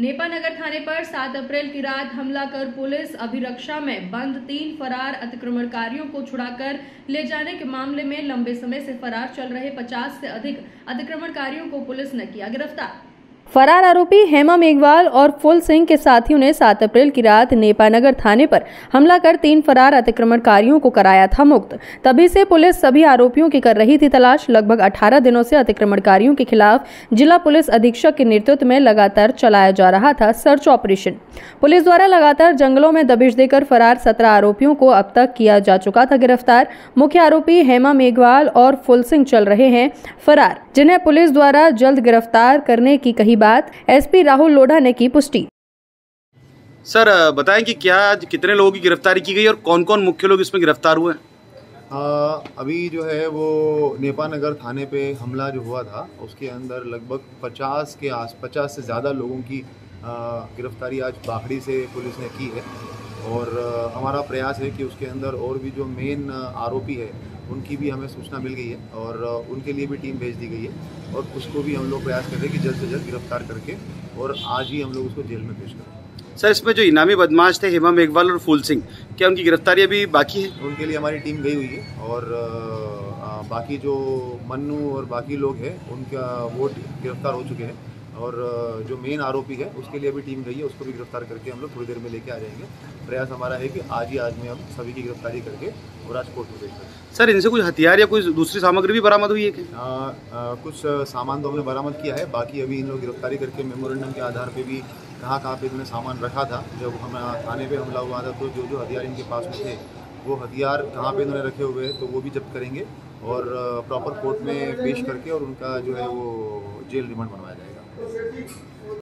नेपानगर थाने पर 7 अप्रैल की रात हमला कर पुलिस अभिरक्षा में बंद 3 फरार अतिक्रमणकारियों को छुड़ाकर ले जाने के मामले में लंबे समय से फरार चल रहे 50 से अधिक अतिक्रमणकारियों को पुलिस ने किया गिरफ्तार। फरार आरोपी हेमा मेघवाल और फुल सिंह के साथियों ने 7 अप्रैल की रात नेपानगर थाने पर हमला कर 3 फरार अतिक्रमणकारियों को कराया था मुक्त। तभी से पुलिस सभी आरोपियों की कर रही थी तलाश। लगभग 18 दिनों से अतिक्रमणकारियों के खिलाफ जिला पुलिस अधीक्षक के नेतृत्व में लगातार चलाया जा रहा था सर्च ऑपरेशन। पुलिस द्वारा लगातार जंगलों में दबिश देकर फरार 17 आरोपियों को अब तक किया जा चुका था गिरफ्तार। मुख्य आरोपी हेमा मेघवाल और फुल सिंह चल रहे हैं फरार, जिन्हें पुलिस द्वारा जल्द गिरफ्तार करने की कही बात एसपी राहुल लोढ़ा ने की पुष्टि। सर बताएं कि क्या आज कितने लोगों की गिरफ्तारी की गई और कौन कौन मुख्य लोग इसमें गिरफ्तार हुए हैं? अभी जो है वो नेपानगर थाने पे हमला जो हुआ था उसके अंदर लगभग 50 से ज़्यादा लोगों की गिरफ्तारी आज बाखड़ी से पुलिस ने की है। और हमारा प्रयास है कि उसके अंदर और भी जो मेन आरोपी है उनकी भी हमें सूचना मिल गई है और उनके लिए भी टीम भेज दी गई है और उसको भी हम लोग प्रयास कर रहे हैं कि जल्द से जल्द गिरफ्तार करके और आज ही हम लोग उसको जेल में पेश करें। सर इसमें जो इनामी बदमाश थे हेमा मेघवाल और फूल सिंह, क्या उनकी गिरफ्तारी अभी बाकी है? उनके लिए हमारी टीम गई हुई है और बाकी जो मन्नू और बाकी लोग हैं उनका वो गिरफ्तार हो चुके हैं और जो मेन आरोपी है उसके लिए भी टीम गई है, उसको भी गिरफ्तार करके हम लोग थोड़ी देर में लेके आ जाएंगे। प्रयास हमारा है कि आज में हम सभी की गिरफ्तारी करके और आज कोर्ट में पेश करें। सर इनसे कुछ हथियार या कोई दूसरी सामग्री भी बरामद हुई है क्या? कुछ सामान तो हमने बरामद किया है, बाकी अभी इन लोग गिरफ्तारी करके मेमोरेंडम के आधार पे भी कहाँ पे इन्होंने सामान रखा था, जब हम थाने पे हमला हुआ था तो जो हथियार इनके पास में थे वो हथियार कहाँ पे इन्होंने रखे हुए हैं तो वो भी जब्त करेंगे और प्रॉपर कोर्ट में पेश करके और उनका जो है वो जेल रिमांड बनवाया जाएगा।